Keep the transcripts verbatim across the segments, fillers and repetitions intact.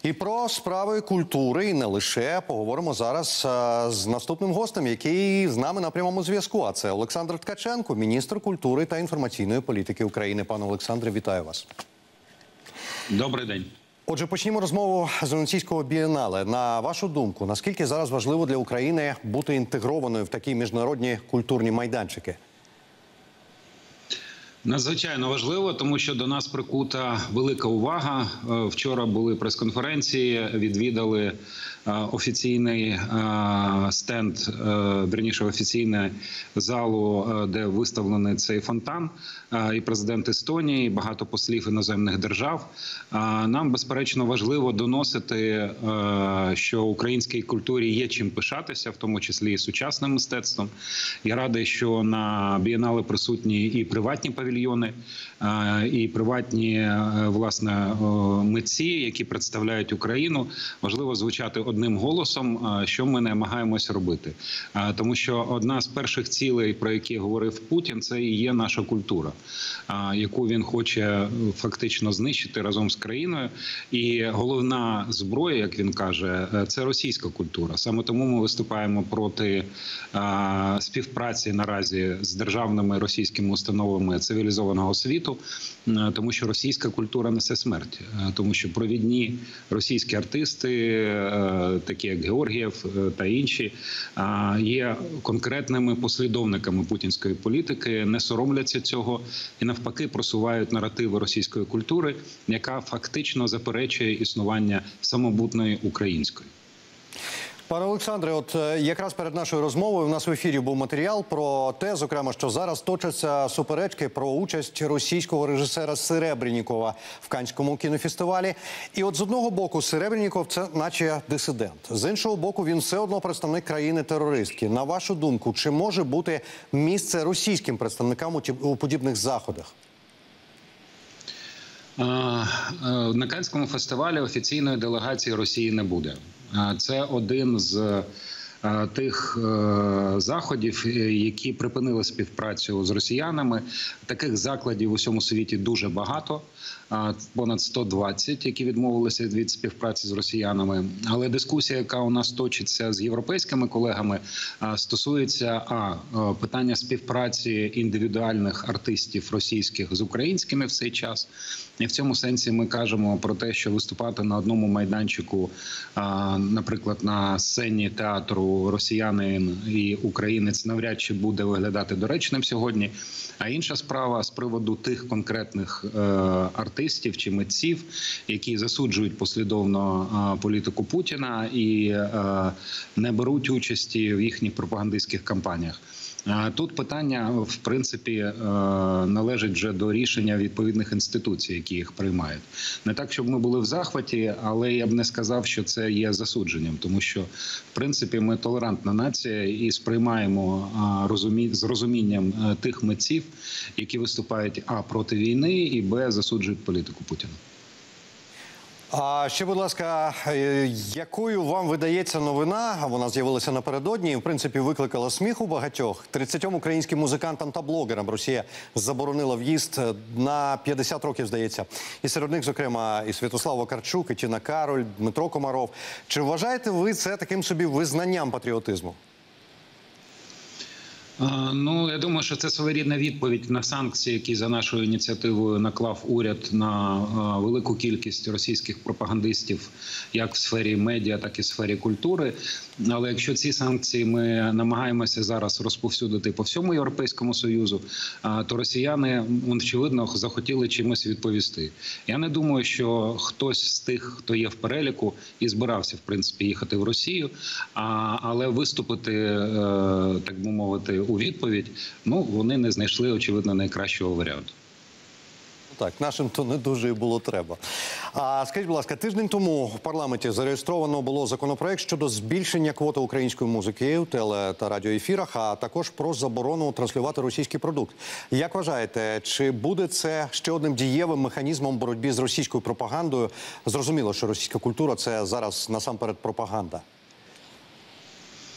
І про справи культури, і не лише, поговоримо зараз а, з наступним гостем, який з нами на прямому зв'язку. А це Олександр Ткаченко, міністр культури та інформаційної політики України. Пане Олександре, вітаю вас. Добрий день. Отже, почнімо розмову з Венеційського бієнале. На вашу думку, наскільки зараз важливо для України бути інтегрованою в такі міжнародні культурні майданчики? Надзвичайно важливо, тому що до нас прикута велика увага. Вчора були прес-конференції, відвідали офіційний стенд, вірніше офіційну залу, де виставлений цей фонтан, і президент Естонії, і багато послів іноземних держав. Нам, безперечно, важливо доносити, що українській культурі є чим пишатися, в тому числі і сучасним мистецтвом. Я радий, що на бієнале присутні і приватні павільйони, і приватні, власне, митці, які представляють Україну. Важливо звучати одним голосом, що ми намагаємося робити. Тому що одна з перших цілей, про які говорив Путін, це і є наша культура, яку він хоче фактично знищити разом з країною. І головна зброя, як він каже, це російська культура. Саме тому ми виступаємо проти співпраці наразі з державними російськими установами цивілізованого світу, тому що російська культура несе смерть. Тому що провідні російські артисти, такі як Георгієв та інші, є конкретними послідовниками путінської політики, не соромляться цього і навпаки просувають наративи російської культури, яка фактично заперечує існування самобутної української. Пане Олександре, от якраз перед нашою розмовою у нас в ефірі був матеріал про те, зокрема, що зараз точаться суперечки про участь російського режисера Серебрянікова в Каннському кінофестивалі. І от з одного боку Серебряніков – це наче дисидент. З іншого боку, він все одно представник країни-терористки. На вашу думку, чи може бути місце російським представникам у подібних заходах? На Каннському фестивалі офіційної делегації Росії не буде. Це один з тих заходів, які припинили співпрацю з росіянами. Таких закладів в усьому світі дуже багато, понад сто двадцять, які відмовилися від співпраці з росіянами. Але дискусія, яка у нас точиться з європейськими колегами, стосується а питання співпраці індивідуальних артистів російських з українськими в цей час. І в цьому сенсі ми кажемо про те, що виступати на одному майданчику, наприклад, на сцені театру росіянин і українець навряд чи буде виглядати доречним сьогодні. А інша справа з приводу тих конкретних артистів чи митців, які засуджують послідовно політику Путіна і не беруть участі в їхніх пропагандистських кампаніях. Тут питання, в принципі, належить вже до рішення відповідних інституцій, які їх приймають. Не так, щоб ми були в захваті, але я б не сказав, що це є засудженням. Тому що, в принципі, ми толерантна нація і сприймаємо з розумінням тих митців, які виступають а. проти війни і б. засуджують політику Путіна. А ще, будь ласка, якою вам видається новина? Вона з'явилася напередодні і, в принципі, викликала сміх у багатьох. тридцятьом українським музикантам та блогерам Росія заборонила в'їзд на п'ятдесят років, здається. І серед них, зокрема, і Святослав Вакарчук, і Тіна Кароль, Дмитро Комаров. Чи вважаєте ви це таким собі визнанням патріотизму? Ну, я думаю, що це своєрідна відповідь на санкції, які за нашою ініціативою наклав уряд на велику кількість російських пропагандистів, як в сфері медіа, так і в сфері культури. Але якщо ці санкції ми намагаємося зараз розповсюдити по всьому Європейському Союзу, то росіяни, очевидно, захотіли чимось відповісти. Я не думаю, що хтось з тих, хто є в переліку, і збирався, в принципі, їхати в Росію, але виступити, так би мовити, у відповідь, ну, вони не знайшли, очевидно, найкращого варіанту. Так, нашим то не дуже і було треба. А скажіть, будь ласка, тиждень тому в парламенті зареєстровано було законопроект щодо збільшення квоти української музики у теле- та радіоефірах, а також про заборону транслювати російський продукт. Як вважаєте, чи буде це ще одним дієвим механізмом боротьби з російською пропагандою? Зрозуміло, що російська культура – це зараз насамперед пропаганда.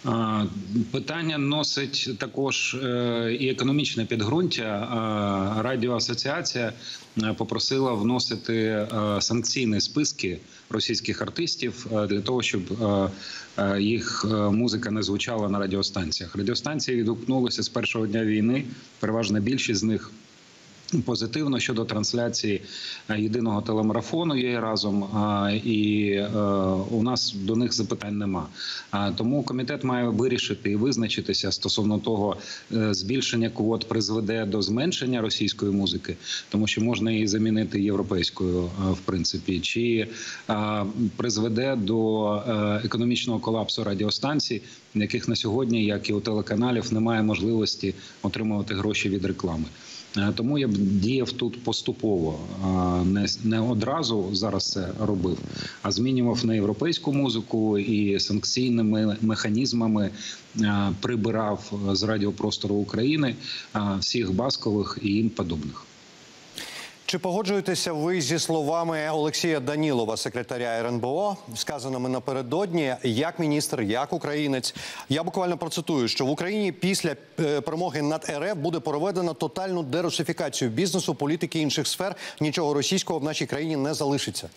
Питання носить також і економічне підґрунтя. Радіоасоціація попросила вносити санкційні списки російських артистів для того, щоб їх музика не звучала на радіостанціях. Радіостанції відгукнулися з першого дня війни, переважна більшість з них позитивно щодо трансляції єдиного телемарафону «Є разом», і у нас до них запитань нема. Тому комітет має вирішити і визначитися стосовно того, збільшення квот призведе до зменшення російської музики, тому що можна її замінити європейською, в принципі, чи призведе до економічного колапсу радіостанцій, яких на сьогодні, як і у телеканалів, немає можливості отримувати гроші від реклами. Тому я б діяв тут поступово, не, не одразу зараз це робив, а змінював на європейську музику і санкційними механізмами прибирав з радіопростору України всіх баскових і їм подобних. Чи погоджуєтеся ви зі словами Олексія Данілова, секретаря ер ен бе о, сказаними напередодні, як міністр, як українець? Я буквально процитую, що в Україні після перемоги над ер еф буде проведено тотальну дерусифікацію бізнесу, політики і інших сфер. Нічого російського в нашій країні не залишиться.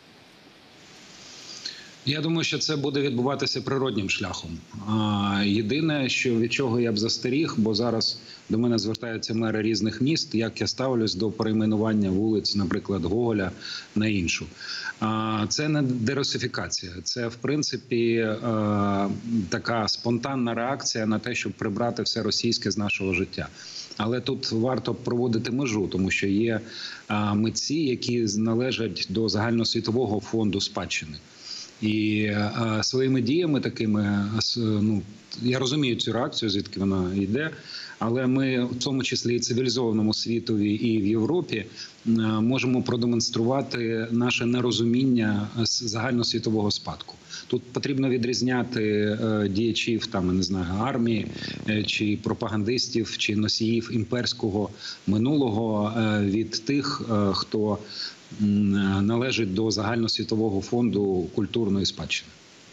Я думаю, що це буде відбуватися природнім шляхом. Єдине, що від чого я б застеріг, бо зараз до мене звертаються мери різних міст, як я ставлюсь до перейменування вулиць, наприклад, Гоголя на іншу. Це не дерусифікація, це, в принципі, така спонтанна реакція на те, щоб прибрати все російське з нашого життя. Але тут варто проводити межу, тому що є митці, які належать до загальносвітового фонду спадщини. І а, своїми діями такими, ну, я розумію цю реакцію, звідки вона йде, але ми, в тому числі і цивілізованому світові, і в Європі, можемо продемонструвати наше нерозуміння загальносвітового спадку. Тут потрібно відрізняти діячів, там, я не знаю, армії, чи пропагандистів, чи носіїв імперського минулого від тих, хто належить до загальносвітового фонду культурної спадщини.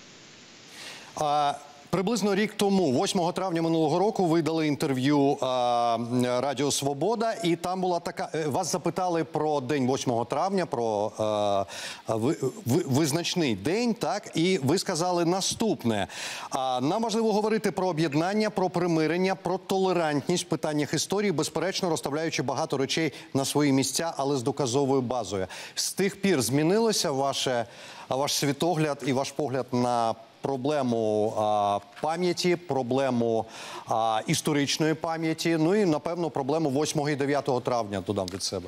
А приблизно рік тому, восьмого травня минулого року, ви дали інтерв'ю Радіо Свобода, і там була така... Вас запитали про день восьмого травня, про а, ви, ви, визначний день, так? І ви сказали наступне. А, нам важливо говорити про об'єднання, про примирення, про толерантність в питаннях історії, безперечно, розставляючи багато речей на свої місця, але з доказовою базою. З тих пір змінилося ваше, ваш світогляд і ваш погляд на проблему а, пам'яті, проблему а, історичної пам'яті, ну і, напевно, проблему восьмого і дев'ятого травня, додам від себе.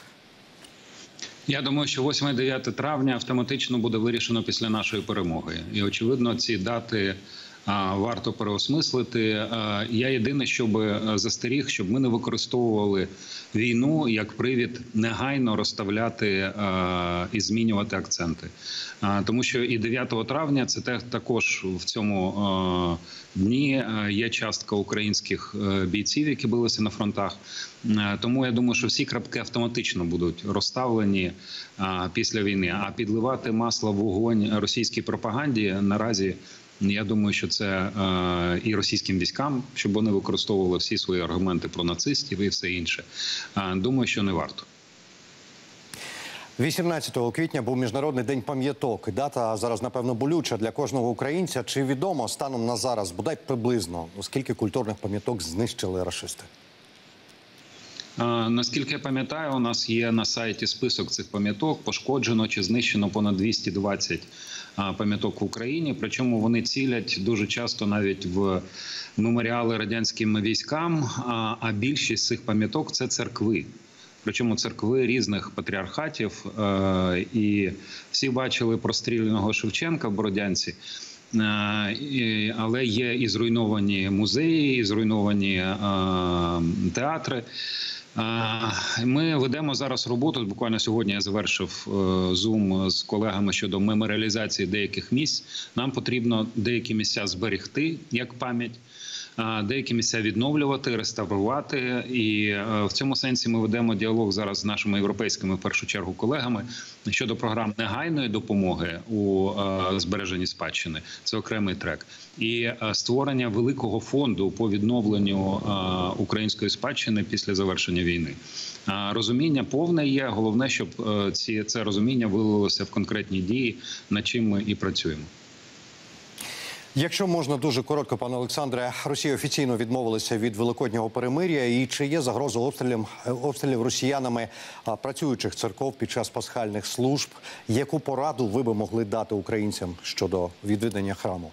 Я думаю, що восьме і дев'яте травня автоматично буде вирішено після нашої перемоги. І, очевидно, ці дати а, варто переосмислити. А, я єдине, щоб застеріг, щоб ми не використовували війну як привід негайно розставляти а, і змінювати акценти. А, тому що і дев'ятого травня це те, також в цьому а, дні а, є частка українських а, бійців, які билися на фронтах. А, тому я думаю, що всі крапки автоматично будуть розставлені а, після війни. А підливати масло в вогонь російській пропаганді наразі, я думаю, що це е, і російським військам, щоб вони використовували всі свої аргументи про нацистів і все інше. Е, думаю, що не варто. вісімнадцятого квітня був Міжнародний день пам'яток. Дата зараз, напевно, болюча для кожного українця. Чи відомо станом на зараз, бодай приблизно, скільки культурних пам'яток знищили рашисти? Наскільки я пам'ятаю, у нас є на сайті список цих пам'яток, пошкоджено чи знищено понад двісті двадцять пам'яток в Україні. Причому вони цілять дуже часто навіть в меморіали радянським військам, а більшість цих пам'яток – це церкви. Причому церкви різних патріархатів. І всі бачили простріляного Шевченка в Бородянці. Але є і зруйновані музеї, і зруйновані театри. Ми ведемо зараз роботу, буквально сьогодні я завершив зум з колегами щодо меморіалізації деяких місць. Нам потрібно деякі місця зберегти як пам'ять, деякі місця відновлювати, реставрувати. І в цьому сенсі ми ведемо діалог зараз з нашими європейськими, в першу чергу, колегами щодо програм негайної допомоги у збереженні спадщини. Це окремий трек. І створення великого фонду по відновленню української спадщини після завершення війни. Розуміння повне є. Головне, щоб ці, це розуміння вилилося в конкретні дії, над чим ми і працюємо. Якщо можна дуже коротко, пане Олександре, Росія офіційно відмовилася від великоднього перемир'я. І чи є загроза обстрілів, обстрілів росіянами працюючих церков під час пасхальних служб? Яку пораду ви би могли дати українцям щодо відвідання храму?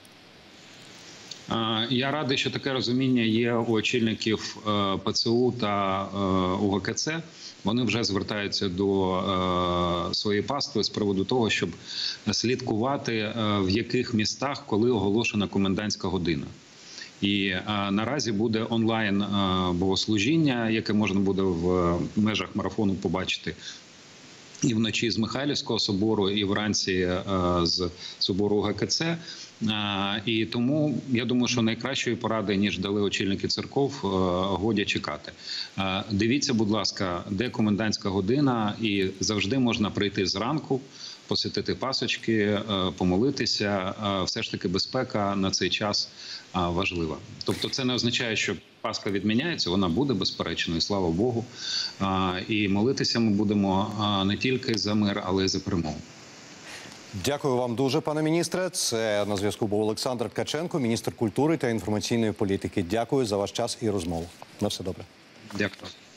Я радий, що таке розуміння є у очільників ПЦУ та УГКЦ. Вони вже звертаються до своєї пастви з приводу того, щоб слідкувати, в яких містах, коли оголошена комендантська година. І наразі буде онлайн богослужіння, яке можна буде в межах марафону побачити і вночі з Михайлівського собору, і вранці з собору ГКЦ. І тому, я думаю, що найкращої поради, ніж дали очільники церков, годі чекати. Дивіться, будь ласка, де комендантська година, і завжди можна прийти зранку, посвятити пасочки, помолитися. Все ж таки безпека на цей час важлива. Тобто це не означає, що Пасха відміняється, вона буде безперечно, і слава Богу. І молитися ми будемо не тільки за мир, але й за перемогу. Дякую вам дуже, пане міністре. Це на зв'язку був Олександр Ткаченко, міністр культури та інформаційної політики. Дякую за ваш час і розмову. На все добре. Дякую.